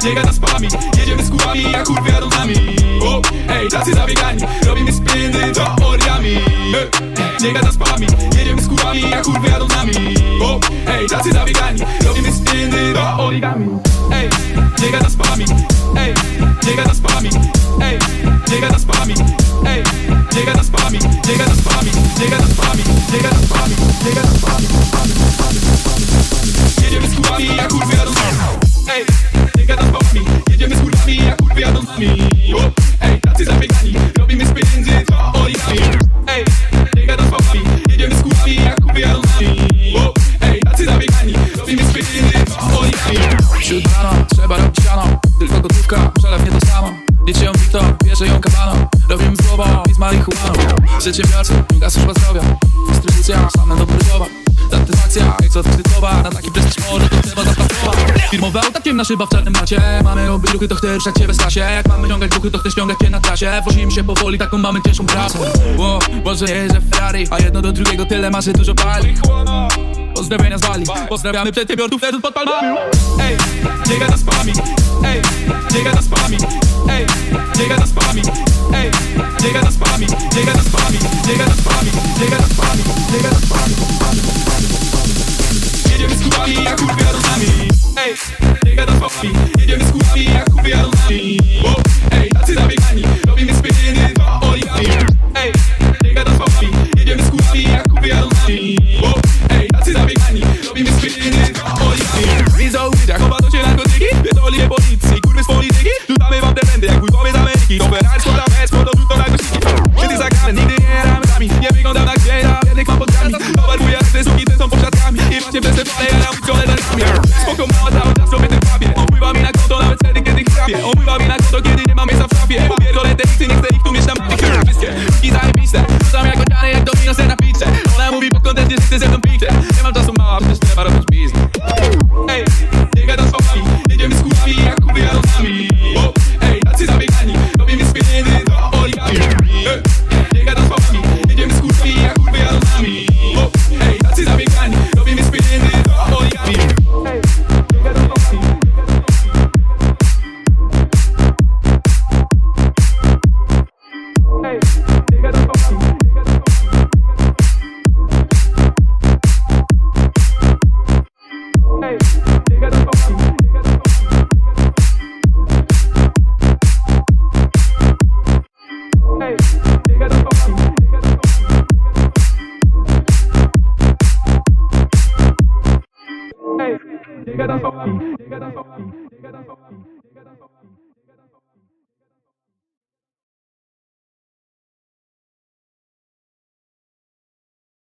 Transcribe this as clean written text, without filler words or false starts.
nie gada z pami. Jedziemy z kurwami, jak kurwy jadą z nami. Ej, tacy zabiegani, robimy spindy teoriami. Nie gada z pami, jedziemy z kurwami, jak kurwy jadą z nami. Ej, tacy zabiegani, robimy spindy teoriami. Ej, nie gada z pami. Ej, nie gada z pami. Ej, nie gada z pami. Ej, nie gada z pami. Nie gada z pami. Nie gada z pami. Nie gada z pami. Nie gada z pami. Jedziemy z kurwami, jak kurwy jadą z nami. Ej, nie gada z pami. Jedziemy z kurwami, jak kurwy jadą z nami. Ej, tacy zabiegani, robimy z pieniędzy teoriami. Ej, nie gada z pami. Jedziemy z kurwami, jak kurwy jadą z nami. Ej, tacy zabiegani, robimy z pieniędzy teoriami. Wśród rana, trzeba robić siano. Tylko gotówka, przelew nie to samo. Liczy ją Wiktor, bierze ją kabaną. Robimy z głową i z marihuaną. Przedsiębiorcy, druga służba zdrowia. Dystrybucja, same dobre słowa. Satysfakcja, egzotykowa. Na taki prestiż może to trzeba zapracować. Firmowe auta, na szyba w czarnym macie. Mamy robić ruchy, to chcesz ruszać się bez trasie. Jak mamy ciągać duchy, to chcesz ściągać się na trasie. Wozimy się powoli, taką mamy ciężką pracę. Może jeżdżę w Ferrari, a jedno do drugiego tyle ma, że dużo pali. Pozdrowienia z Bali, pozdrawiamy przedsiębiorców, leżąc pod palmami. Ej, nie gada z pami. Ej, nie gada z pami. Ej, nie gada z pami. Ej, nie gada z pami. Nie gada z pami. Nie gada z pami. Nie gada z pami. Nie gada z pami. Jedziemy z kurwami, jak kurwy jadą z nami. Ej, nie gada z pami. Jedziemy z kurwami, jak kurwy jadą z nami. Ej, tacy zabiegani, robimy z pieniędzy teoriami. Ej, nie gada z pami. Jedziemy z kurwami, jak kurwy jadą z nami. Ej, tacy zabiegani, robimy z pieniędzy teoriami. Widzą w ludziach, chowa to się narkotyki. Pierdolnie policji, kurwy z polityki. Rzucamy wam te będy, jak wujkowie z Ameryki. Operacz, składa mecz, składa to na głośniki. Kiedy zagramy, nigdy nie gramy sami. Nie wyglądam tak źle, jednych mam pod drzwiami. Towaruję, jak te suki, te są pośladkami. I właśnie przez te pale, ja na uliczone dalekami. Spoko mała, cały czas robię ten papie. Opływa mi na konto, nawet wtedy, kiedy ich trafię. Opływa mi na konto, kiedy nie mam miejsca w szafie. Popierdolę te hiksy, nie chcę ich tu mieć tam. Wszystkie ruki zajebiste. Rzucam jak odziany, jak domino se na pizzę. Ona mówi pod kątem, że chce ze mną pizzę. Nie mam czasu mała, przecież trzeba robić biznes. Ej, nie gada z pami. Jedziemy z kurwami, jak kurwy jadą z nami. Ej, tacy zabiegani, robimy z pieniędzy teoriami. Nie gada z pami. Jedziemy z kurwami, jak kurwy jadą z nami. Ej, tacy zabiegani, robimy z pieniędzy teoriami. Ej, nie gada z pami. Ej, nie gada z pami. Ej, nie gada z pami. Ej, nie gada z pami. Ej, nie gada z pami. Nie gada z pami. Nie gada z pami.